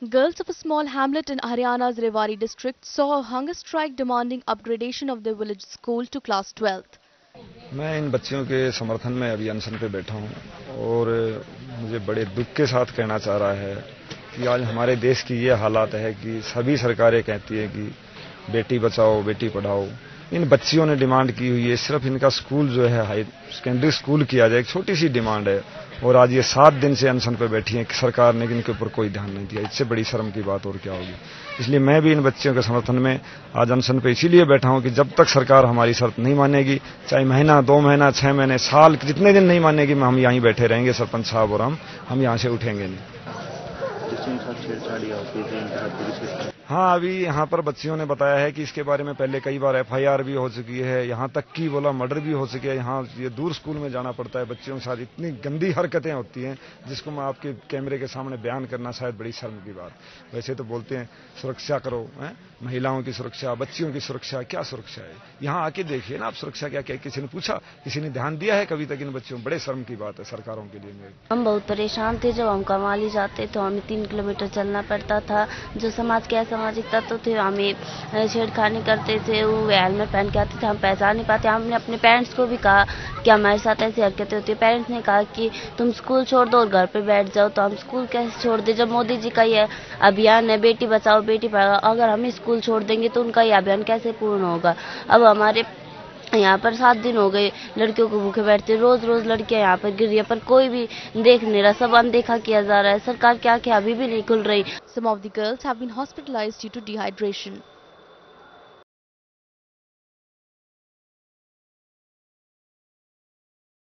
Girls of a small hamlet in Haryana's Rewari district saw a hunger strike demanding upgradation of their village school to class 12th. मैं इन बच्चियों के समर्थन में अभी अनशन पे बैठा हूं और मुझे बड़े दुख के साथ कहना चाह रहा है कि आज हमारे देश की ये हालात है कि सभी सरकारें कहती हैं कि बेटी बचाओ बेटी पढ़ाओ। इन बच्चियों ने डिमांड की हुई है सिर्फ इनका स्कूल जो है हाई सेकेंडरी स्कूल किया जाए, एक छोटी सी डिमांड है और आज ये 7 दिन से अनशन पर बैठी हैं कि सरकार ने इनके ऊपर कोई ध्यान नहीं दिया। इससे बड़ी शर्म की बात और क्या होगी। इसलिए मैं भी इन बच्चियों के समर्थन में आज अनशन पे इसीलिए बैठा हूं कि जब तक सरकार हमारी शर्त नहीं मानेगी, चाहे महीना 2 महीना 6 महीने साल जितने दिन नहीं मानेगी, हम यहीं बैठे रहेंगे सरपंच साहब और हम यहाँ से उठेंगे नहीं। हाँ, अभी यहाँ पर बच्चियों ने बताया है कि इसके बारे में पहले कई बार FIR भी हो चुकी है, यहाँ तक कि बोला मर्डर भी हो चुकी है। यहाँ ये दूर स्कूल में जाना पड़ता है, बच्चियों के साथ इतनी गंदी हरकतें होती हैं जिसको मैं आपके कैमरे के सामने बयान करना शायद बड़ी शर्म की बात। वैसे तो बोलते हैं सुरक्षा करो, महिलाओं की सुरक्षा, बच्चियों की सुरक्षा, क्या सुरक्षा है? यहाँ आके देखिए ना आप, सुरक्षा क्या क्या किसी ने पूछा, किसी ने ध्यान दिया है कभी तक इन बच्चों? बड़े शर्म की बात है सरकारों के लिए। हम बहुत परेशान थे जब हम कमाली जाते तो हमें 3 किलोमीटर चलना पड़ता था। जो समाज के असामाजिक तत्व थे हमें छेड़खानी करते थे, वो हेलमेट पहन के आते थे, हम पहचान नहीं पाते। हमने अपने पेरेंट्स को भी कहा कि हमारे साथ ऐसी हरकतें होती है। पेरेंट्स ने कहा कि तुम स्कूल छोड़ दो और घर पे बैठ जाओ। तो हम स्कूल कैसे छोड़ दे जब मोदी जी का ये अभियान है बेटी बचाओ बेटी पढ़ाओ। अगर हम स्कूल छोड़ देंगे तो उनका ये अभियान कैसे पूर्ण होगा। अब हमारे यहाँ पर 7 दिन हो गए लड़कियों को भूखे बैठते, रोज रोज लड़कियां यहाँ पर गिर रही है, पर कोई भी देख नहीं रहा, सब अनदेखा किया जा रहा है। सरकार क्या क्या अभी भी नहीं खुल रही। Some of the girls have been hospitalized due to dehydration.